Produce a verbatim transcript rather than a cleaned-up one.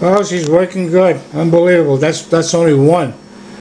Oh, she's working good. Unbelievable. That's that's only one.